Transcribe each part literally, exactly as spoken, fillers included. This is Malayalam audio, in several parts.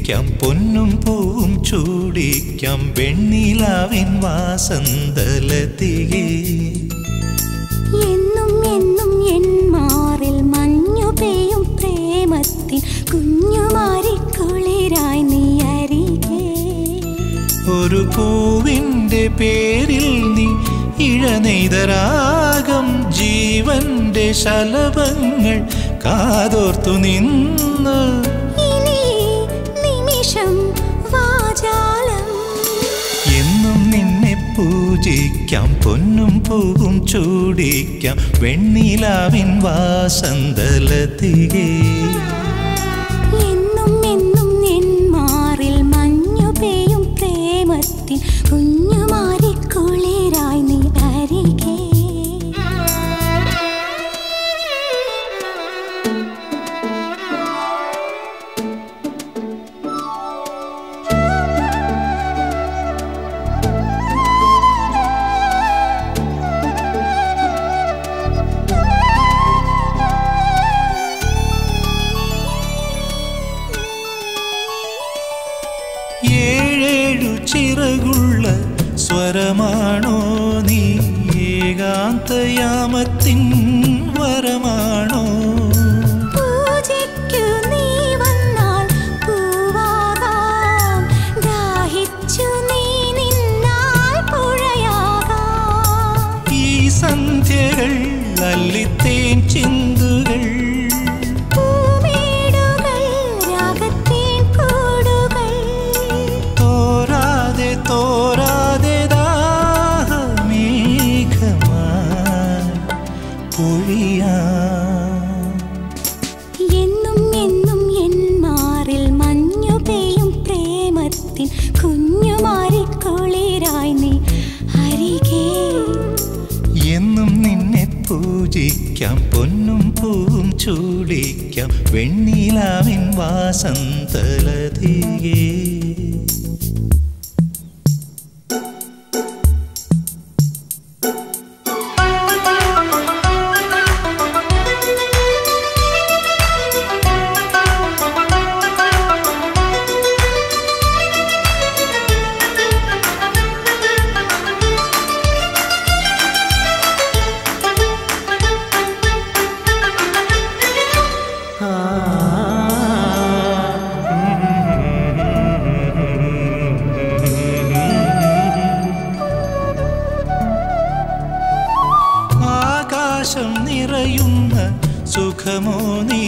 പൂജിക്കാം പൊന്നും പൂവും ചൂടിക്കാം വെണ്ണിലാവിൻ വാസന്തലതികേ എന്നും എന്നും എൻ മാറിൽ മഞ്ഞു പെയ്യും പ്രേമത്തിൻ കുഞ്ഞുമാരിക്കുളിരായി നീ അരികെ ഒരു പൂവിൻ്റെ പേരിൽ നീ ഇഴനെയ്തരാഗം ജീവന്റെ ശലഭങ്ങൾ കാതോർത്തു നിന്ന് ഇനി നിമിഷം വാചാലം എന്നും നിന്നെ പൂജിക്കാം പൊന്നും പൂവും ചൂടിക്കാം വെണ്ണിലാവിൻ വാസന്തലതികേ എന്നും എന്നും എൻ മാറിൽ മഞ്ഞു പെയ്യും പ്രേമത്തിൻ കുഞ്ഞുമാരിക്കുളിരായി നീ അരികെ ഏഴേഴു ചിറകുള്ള സ്വരമാണോ നീ ഏകാന്തയാമത്തിൻ വരമാണോ പൂജയ്ക്കു നീ വന്നാൽ പൂവാകാം ദാഹിച്ചു നീ നിന്നാൽ പുഴയാകാം ഈ സന്ധ്യകൾ അല്ലിത്തേൻ ചിന്തുകൾ പൂമേടുകൾ രാഗത്തേൻ കൂടുകൾ തോരാതെ തോരാതെ ദാഹമേഘമായി പൊഴിയാം എന്നും എന്നും എൻ മാറിൽ മഞ്ഞു പെയ്യും പ്രേമത്തിൻ കുഞ്ഞുമാരിക്കുളിരായി നീ അരികെ എന്നും നിന്നെ പൂജിക്കാം പൊന്നും പൂവും ചൂടിക്കാം വെണ്ണിലാവിൻ വാസന്തലതികേ ആകാശം നിറയുന്ന സുഖമോ നീ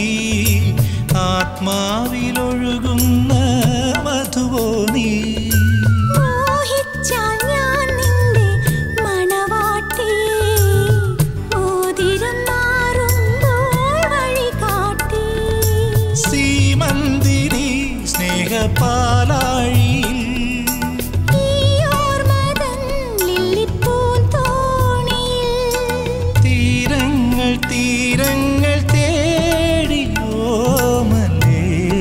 ആത്മാവിലൊഴുകുന്ന മധുവോ നീ മോഹിച്ചാൽ ഞാൻ നിന്റെ മണവാട്ടി മോതിരം മാറുമ്പോൾ വഴികാട്ടി സീമന്തിരി സ്നേഹപാലാഴിയിൽ ഈ ഓർമ്മതൻ ലില്ലിപ്പൂന്തോണിയിൽ തീരങ്ങൾ തീരങ്ങൾ തേടി ഓമലേ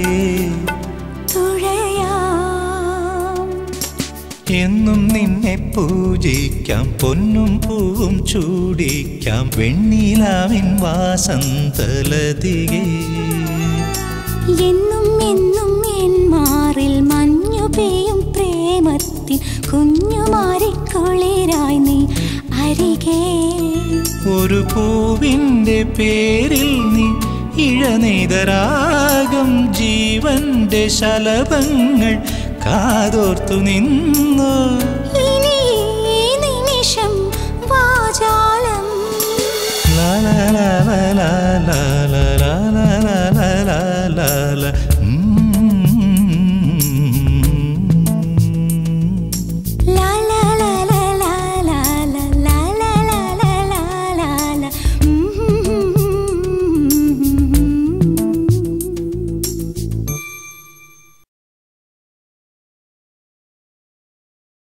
തുഴയാം എന്നും നിന്നെ പൂജിക്കാം പൊന്നും പൂവും ചൂടിക്കാം വെണ്ണിലാവിൻ വാസന്തലതികേ എന്നും എന്നും എൻ മാറിൽ മഞ്ഞു പെയ്യും പ്രേമത്തിൻ കുഞ്ഞുമാരിക്കുളിരായി നീ അരികെ ഒരു പൂവിൻ്റെ പേരിൽ നീ ഇഴനെയ്തരാഗം ജീവന്റെ ശലഭങ്ങൾ കാതോർത്തു നിന്നു ഇനി ഈ നിമിഷം വാചാലം ലാ ലാ ലാ ലാ ലാ ലാ ലാ ലാ ലാ ലാ ലാ